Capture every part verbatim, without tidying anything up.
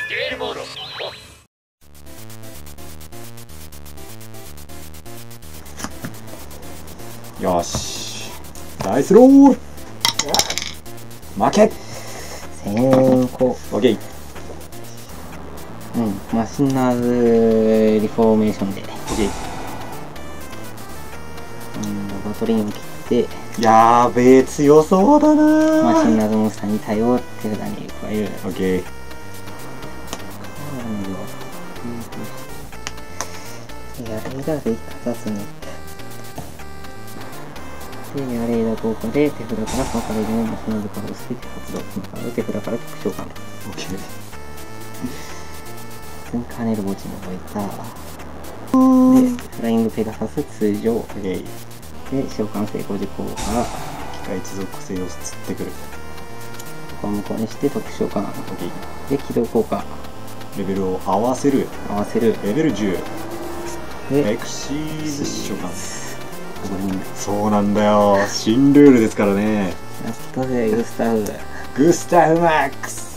ゲールモード。 よし、ダイスロール。負け。 先行。 オッケー。 うん、マシナーズリフォーメーションで、 オッケー。 うん、バトリンを切って、 やーべえ、強そうだなー。 マシナーズモンスターに対応手札に加える。 オッケー。 やれだでかたつね。で、やれだ効果で手札からそのカードのマシナーズカードを捨てて発動。そのカードを手札から特徴カード。 オッケー。 普通にカーネル墓地に置いた。で、フライングペガサス通常。 オッケー。 で、召喚成功時効果。 機械一属性を釣ってくる。 ここを無効にして特殊召喚。 オッケー。 で、起動効果。 レベルを合わせる。 合わせる。 レベルじゅう。 で、 エクシーズ召喚。 ここにそうなんだよ。新ルールですからね。 やったぜ、グスタフ。 グスタフマックス。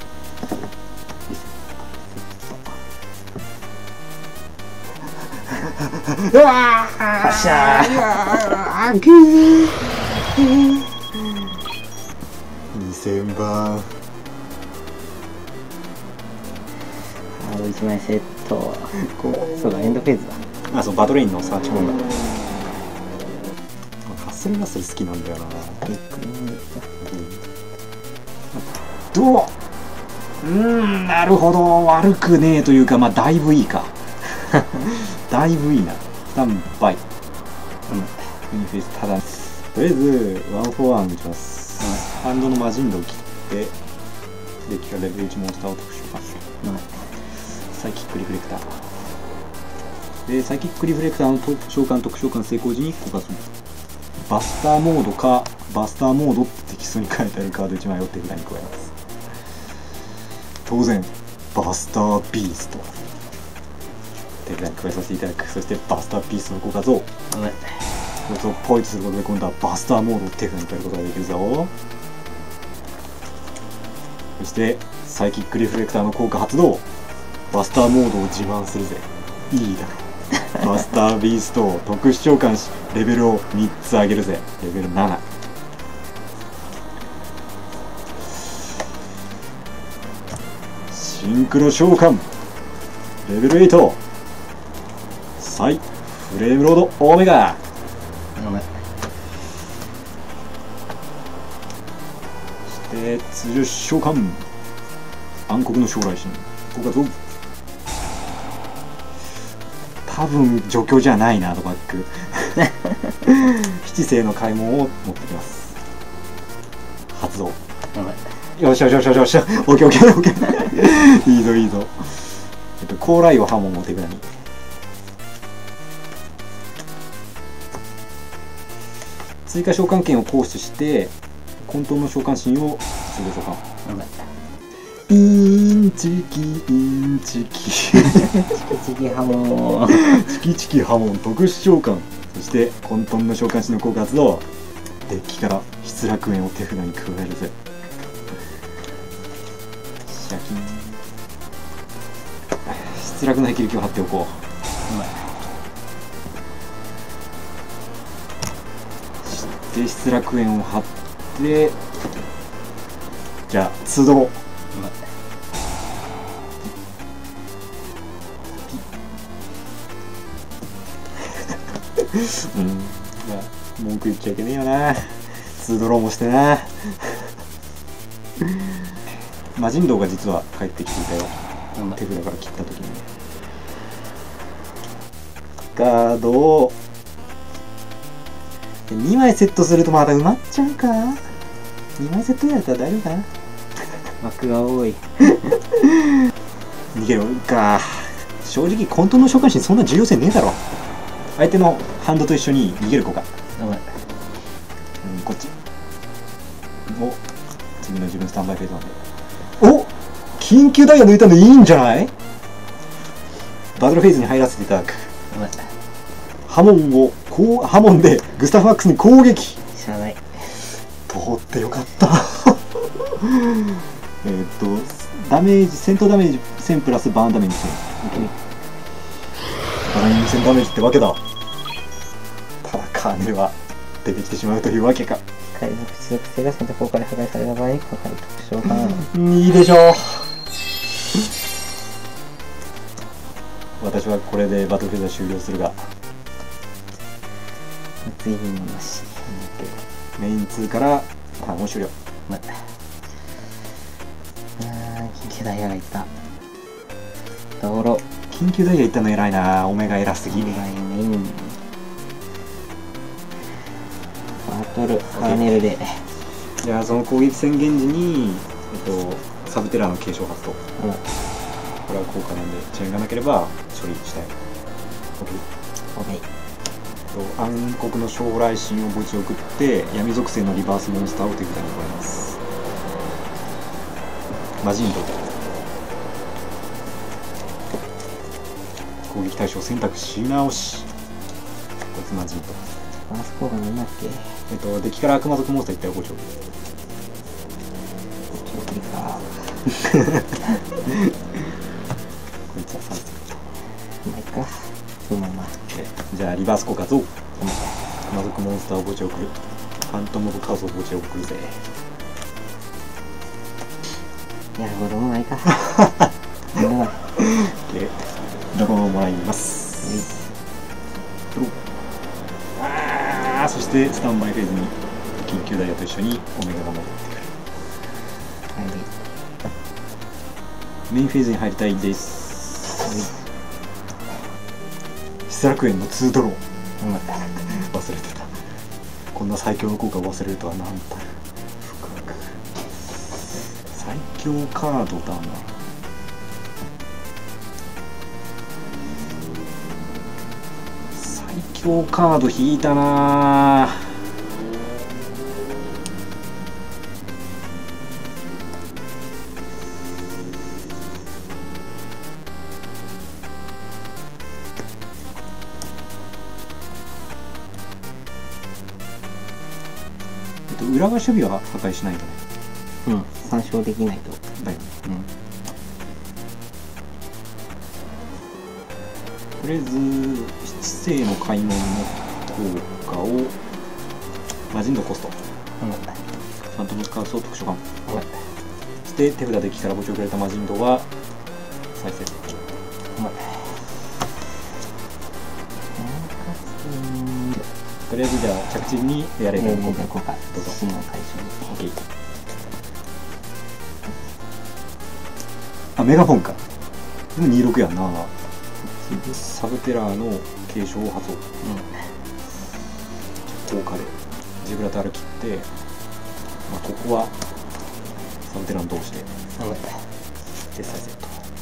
うわー、 発射うわー、ぐーにせんばん。 カードいちまいセット。 こそうだ、エンドフェーズだ。 あ、そう、バトレインのサーチコンだ。ハッスルラッセル好きなんだよな。 ビッグリングどううーん、なるほど。悪くねえというか、まあ、だいぶいいか。だいぶいいな。スタンバイ。うん。ユニフェイス、ただ、とりあえず、ワンフォーワン打ちます。ハンドの魔人度を切って、デッキからレベルいちモンスターを特殊化。サイキックリフレクター。で、サイキックリフレクターの召喚特召喚成功時に効果する。バスターモードか、バスターモードってテキストに書いてあるカードいちまいを手札に加えます。当然、バスタービースト。手札に加えさせていただく。そしてバスタービーストの効果像。こいつをポイントすることで今度はバスターモードを手札に加えることができるぞ。そしてサイキックリフレクターの効果発動。バスターモードを自慢するぜ。いいだろ。バスタービーストを特殊召喚しレベルをみっつ上げるぜ。レベルなな。シンクロ召喚レベルはち。サイフレームロードオメガ。そして通常召喚暗黒の将来神効果増。多分除去じゃないな。ドバック七星の開門を持ってきます。発動。よしよしよしよしよし。オッケーオッケーオッケー。いいぞいいぞ。えっと高麗を刃物を手札に。追加召喚権を行使して混沌の召喚神を通常召喚。インチキインチキチキチキハモンチキチキハモン特殊召喚。そして混沌の召喚士の効果発動。デッキから失楽園を手札に加えるぜ。シャキン。失楽の霹靂を貼っておこう。そして失楽園を貼って、じゃあ通道。うん、まあ文句言っちゃいけねえよな。ツードローもしてな。魔人道が実は帰ってきていたよ。手札から切った時にね。カードをにまいセットするとまだ埋まっちゃうか。にまいセットやったら大丈夫かな。 枠が多い。 逃げろか。正直混沌の召喚神そんな重要性ねえだろ。相手のハンドと一緒に逃げる子か。うん、こっち。お、次の自分スタンバイフェーズなんで。お、緊急ダイヤ抜いたのいいんじゃない？バトルフェーズに入らせていただく。ハモンをこうハモンでグスタフマックスに攻撃。 知らない。 通ってよかった。 えーっとダメージ戦闘ダメージせんプラスバーンダメージせん。さらににせんダメージってわけだ。ただカーネルは出てきてしまうというわけか。 海賊種属性が選択効果で破壊された場合にかかる特徴がいいでしょう。私はこれでバトルフェザー終了するが、 追認もなし。 メインにからターンを終了。 まあー緊急ダイヤがいった。道路緊急ダイヤいったの偉いな。オメガ偉すぎ。 メインバトルカーネルで、 じゃあその攻撃宣言時に、えっと、サブテラーの継承発動。 うん、 これは効果なんでチェーンがなければ処理したい。 OK。 OK。暗黒の将来神を墓地を送って闇属性のリバースモンスターを手札に加えます。マジンド攻撃対象選択し直し。こいつマジンド。 バース効果なんだっけ。 えっとデッキから悪魔族モンスターいったよ。ご丁ちょっといいかこいつはさんセット。 まあいいか、そのまま。 じゃあリバース効果増。魔族モンスターを墓地送る。ファントム・オブ・カオスを墓地へ送るぜ。 やることもないかなんだな。 でドローをもらいます。ドロー。あー、そしてスタンバイフェーズに緊急ダイヤと一緒にオメガが戻ってくる。 はいメインフェーズに入りたいです。失楽園のツードロー。 うん、 忘れてた。こんな最強の効果を忘れるとはなんたる深く。最強カードだな。最強カード引いたな。裏側守備は破壊しないんだね。 うん、参照できないと。 だよね。 うん。 とりあえず七星の開門の効果をマジンドコスト。 うん。 ファントムカースを特殊版。そして手札デッキから墓地をくれたマジンドは再生。とりあえずじゃあ着地にやれる効果。 効果。 どうぞ。 真の対象に。 OK。あ、メガフォンか。でもにじゅうろくやんな。サブテラーの継承を発動。効果でジブラタール切って、まあ、ここはサブテラーの通して決済セッ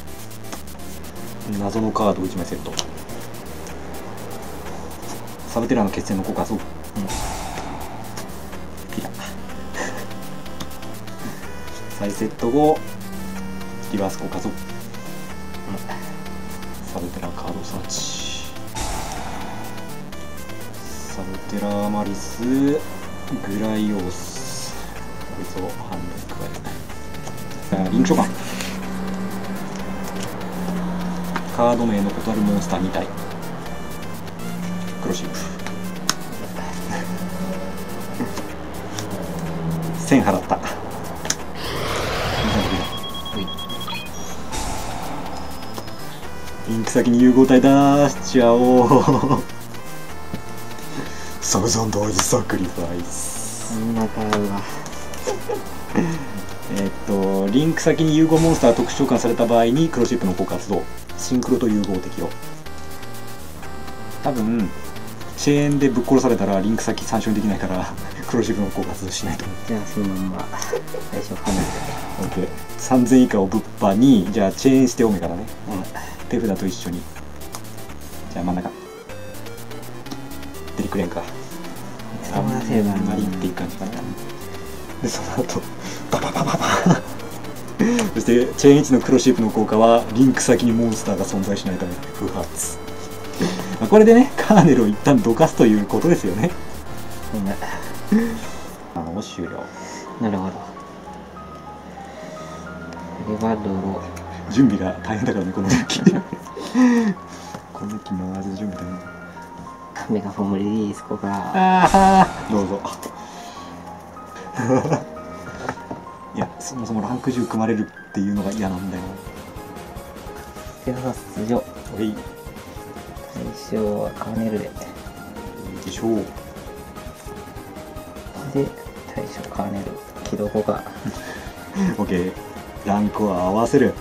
ト。謎のカードをいちまいセット。サブテラーの決戦の効果そう、うん、ピラ再セット後リバース効果そう、うん、サブテラーカードサーチ。サブテラーマリスグライオース、こいつを半分加える。リンク召喚。カード名の異なるモンスターに体。クロシップせん払った。リンク先に融合体出しちゃおうサウザンドアイズサクリファイス。 そんなカードがえっとリンク先に融合モンスター特殊召喚された場合にクロシップの効果発動。シンクロと融合適用。多分チェーンでぶっ殺されたらリンク先参照できないからクロシップの効果発動しないと思う。 じゃあそのまま最初離れて OK。 さんぜん以下をぶっぱにじゃあチェーンしてオメガだね、うん、手札と一緒に。じゃあ真ん中デリクレンか。 あんまりっていう感じかな。でその後バババババそしてチェーンいちのクロシップの効果はリンク先にモンスターが存在しないため不発これでねカーネルを一旦どかすということですよね。あの終了。 なるほど。 れはドロ準備が大変だからね、このデッキ。このデッキ回す準備大変。 メガフォームリリースここから。 ああ、どうぞ。いや、そもそもランクじゅう組まれるっていうのが嫌なんだよ。 手札出場。 おい。 対象はカーネルで。 でしょう。 で、対象カーネル。起動効果。 オッケー。ランクを合わせる。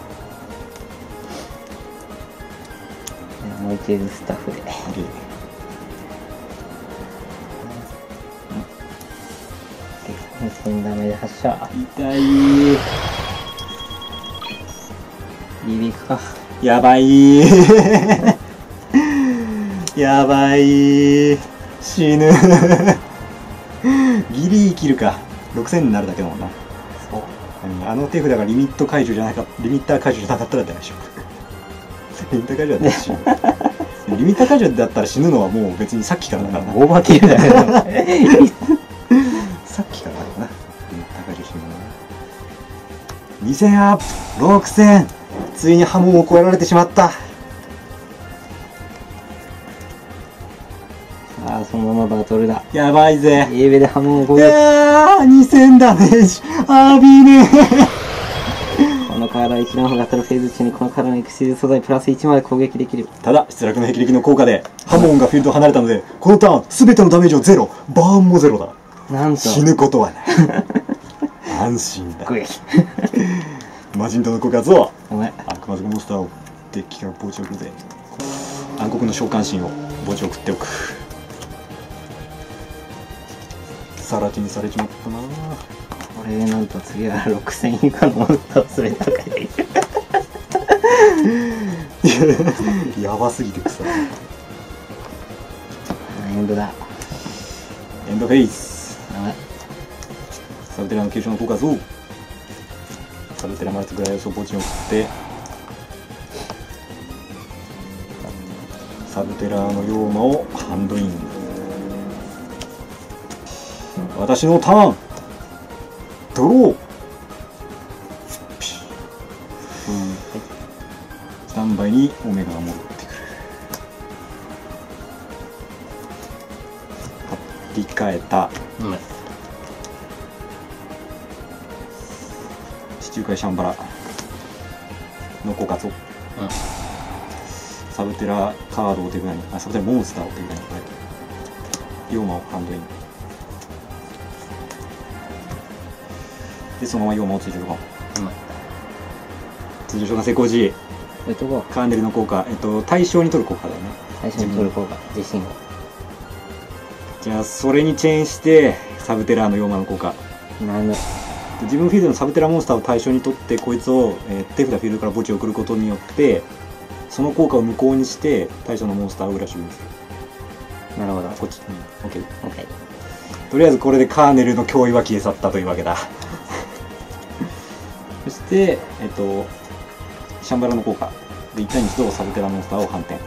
もう一度スタッフで。 オッケー。 にせんダメで発射。 痛い。 ビビくか。 やばい。やばい。死ぬ。ギリ生きるか。ろくせんになるだけだもんな。 そう。 あの手札がリミット解除じゃなかった、リミッター解除じゃなかったらダメでしょ。リミッター解除だったら死ぬ。リミッター解除だったら死ぬのはもう別にさっきからだからな。 オーバーキルだよ。 さっきからだからな。リミッター解除死ぬのな。にせんアップろくせん、ついにハモンを超えられてしまった。 ああ、そのままバトルだ。 やばいぜ。 エーベでハモンを超いえる。 やー、にせんダメージ。あびねこのカードはいちランフが当たるフェーズ中にこのカードのエクシーズ素材プラスいちまで攻撃できる。 ただ、失落の霹靂の効果でハモンがフィールドを離れたので、このターン全てのダメージをゼロ、バーンもゼロだ。 なんと死ぬことはない。安心だ。 グイ魔人との告発をごめん。 悪魔族モンスターをデッキから墓地を送るぜ。暗黒の召喚神を墓地を送っておく。さら地にされちまったな。 これなんと次はろくせん以下のモンスターを全て破壊できる。 やばすぎてくさ。 エンドだ。 エンドフェイス。 ダメ。 サブテラの継承の告発をサブテラマルツグライオスを墓地に送って、サブテラのヨーマをハンドイン。私のターンドロー。ピシッ、うん、スタンバイにオメガが戻ってくる。切り替えた。 うん。 地中海シャンバラの枯渇を、 うん、 サブテラカードを手札に、あ、サブテラモンスターを手札に加えて、ヨーマをハンドインで、そのままヨーマを追加召喚、うん、追加召喚成功時、 置いとこう。 カーネルの効果、えっと対象に取る効果だよね。 最初に取る効果、自信を。 じゃあそれにチェーンしてサブテラーのヨーマの効果、 なんだ。 自分フィールドのサブテラモンスターを対象に取ってこいつを、えー、手札フィールドから墓地を送ることによってその効果を無効にして対象のモンスターを裏処理にする。 なるほど。 こっち、うん、OK。 OK。 とりあえずこれでカーネルの脅威は消え去ったというわけだ。そしてえっとシャンバラの効果でいち対にとサブテラモンスターを反転、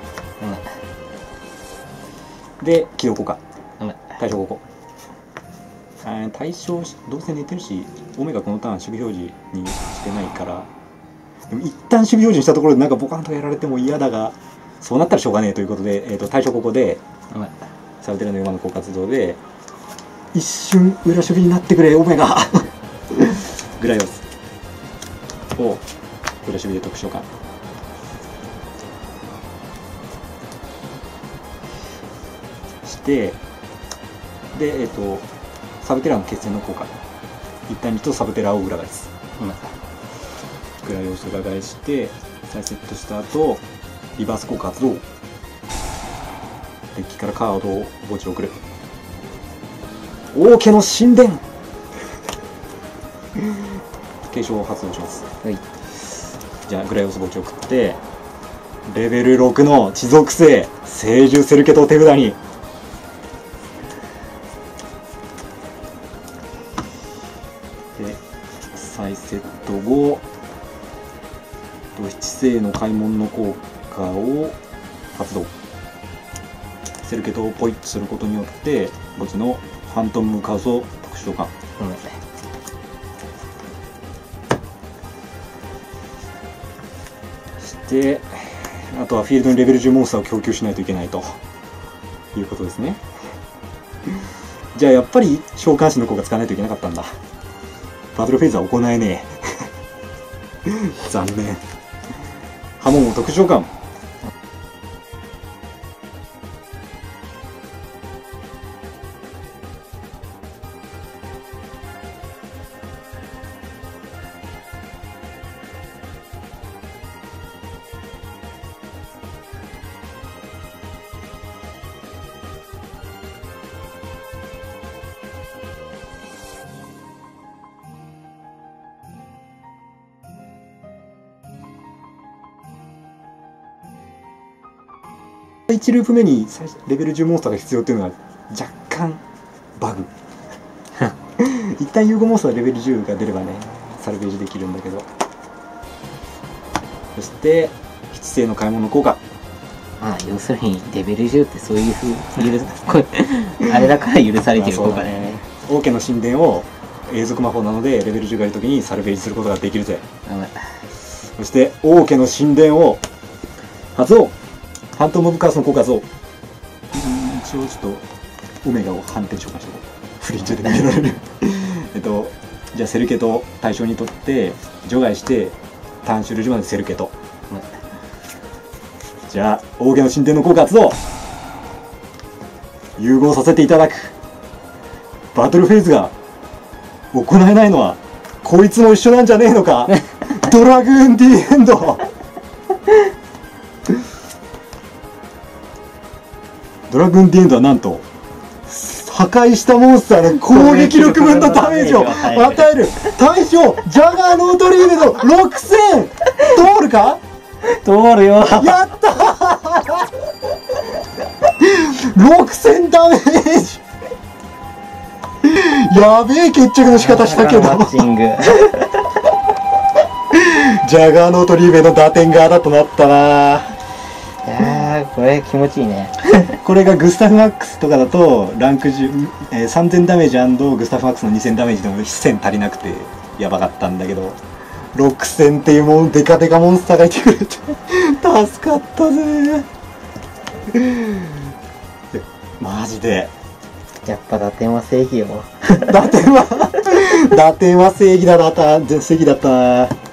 うん、で起動効果、うん、対象ごこ。対象どうせ寝てるしオメガこのターン守備表示にしてないから、でも一旦守備表示にしたところでなんかボカンとやられても嫌だが、そうなったらしょうがねえということで、えー、と対象ここで、うん、サブテラのヨーマの効果発動で一瞬裏守備になってくれオメガグライオスを裏守備で特殊召喚してでえっ、ー、とサブテラの決戦の効果一旦にとサブテラを裏返す、うん、グライオス裏返して再セットした後リバース効果発動、デッキからカードを墓地を送る。王家の神殿継承を発動します。はい、じゃあグライオス墓地を送ってレベルろくの地属性聖獣セルケトを手札に。で再セット後七星の開門の効果を発動。セルケトをポイッとすることによって墓地のファントムカウスを特殊召喚、 であとはフィールドにレベルじゅうモンスターを供給しないといけないということですね。じゃあやっぱり召喚士の効果使わないといけなかったんだ。バトルフェーズは行えねえ。残念。ハモンを特殊召喚。いちループ目にレベルじゅうモンスターが必要っていうのは若干バグ。一旦融合モンスターレベルじゅうが出ればねサルベージできるんだけど。そして七星の買い物効果。 まあ要するにレベルじゅうってそういうふう許あれだから許されてる効果だよね。 王家の神殿を永続魔法なのでレベルじゅうがいるときにサルベージすることができるぜ。そして王家の神殿を発動。ファントム・オブ・カースの効果発動。一応ちょっとオメガを反転召喚しておこう。フリーチャーで逃げられる。えっとじゃあセルケト対象にとって除外してターン終了時までセルケト。じゃあ王家の神殿の効果発動。融合させていただく。バトルフェーズが行えないのはこいつも一緒なんじゃねえのか。ドラグーン・ディエンド。ドラグーン・ディエンドはなんと破壊したモンスターの攻撃力分のダメージを与える。対象ジャガーノートリームのろくせん。通るか。 通るよ。 やったー。ろくせんダメージ。やべえ決着の仕方したけど。 マッチング。 ジャガーノートリームの打点がだとなったな。 いやーこれ気持ちいいね。 これがグスタフマックスとかだとランクじゅう、えー、さんぜんダメージ&グスタフマックスのにせんダメージでもせん足りなくてやばかったんだけど、ろくせんっていうもんデカデカモンスターがいてくれて助かったぜ。マジでやっぱ打点は正義よ。 打点は打点は正義だな、正義だったな。